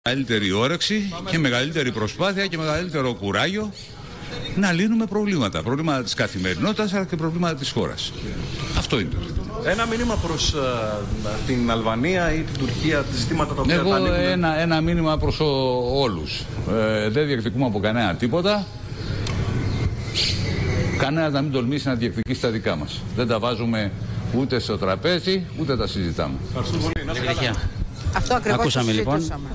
Μεγαλύτερη όρεξη και μεγαλύτερη προσπάθεια και μεγαλύτερο κουράγιο να λύνουμε προβλήματα. Προβλήματα της καθημερινότητας αλλά και προβλήματα της χώρας. Αυτό είναι. Ένα μήνυμα προς την Αλβανία ή την Τουρκία, ζητήματα τα οποία εγώ ανήκουν. Ένα μήνυμα προς όλους. Δεν διεκδικούμε από κανένα τίποτα. Κανένας να μην τολμήσει να διεκδικήσει τα δικά μας. Δεν τα βάζουμε ούτε στο τραπέζι, ούτε τα συζητάμε. Ευχαριστώ πολύ. Αυτό ακριβώς ακούσαμε λοιπόν.